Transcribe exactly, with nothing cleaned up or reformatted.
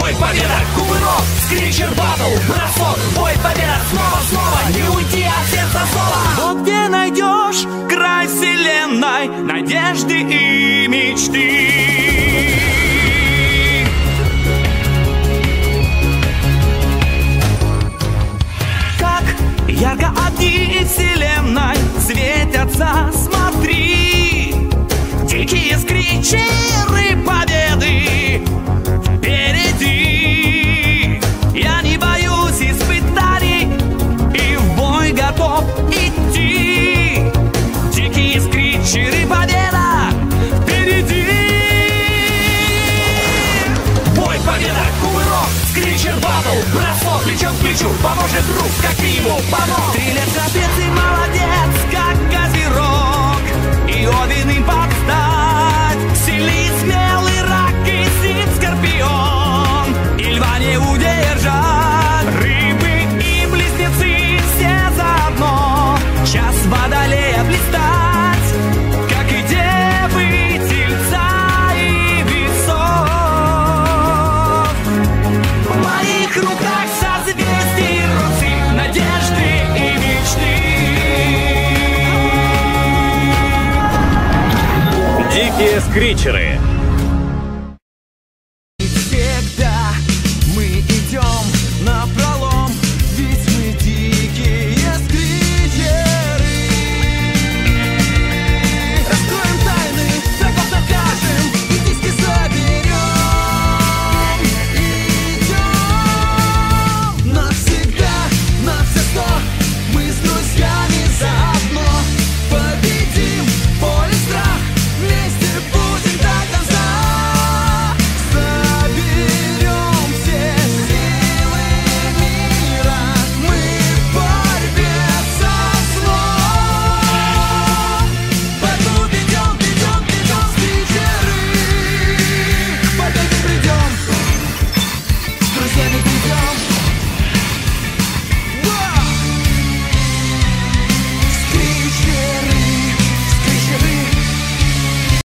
Бой, победа, кувырок, скричер, батл, бросок. Бой, победа, снова, снова, не уйти от сердца снова. Вот где найдешь край вселенной надежды и мечты. Как ярко огни вселенной светятся, смотри. Дикие скричеры победы впереди. Я не боюсь испытаний и в бой готов идти. Дикие скричеры победа впереди. Бой, победа, кувырок, скричер, батл, бросок. Плечом к плечу, поможет друг, как ты ему помог. Стрелец, трапеции, молодец, как козерог. И Один им подстать. Сильный, смелый рак и сив скорпион. И льва не удержать. Рыбы и близнецы все заодно. Час водолея блистать, как и девы, тельца и весов. В моих руках созвездий росы, надежды и мечты. Дикие скричеры.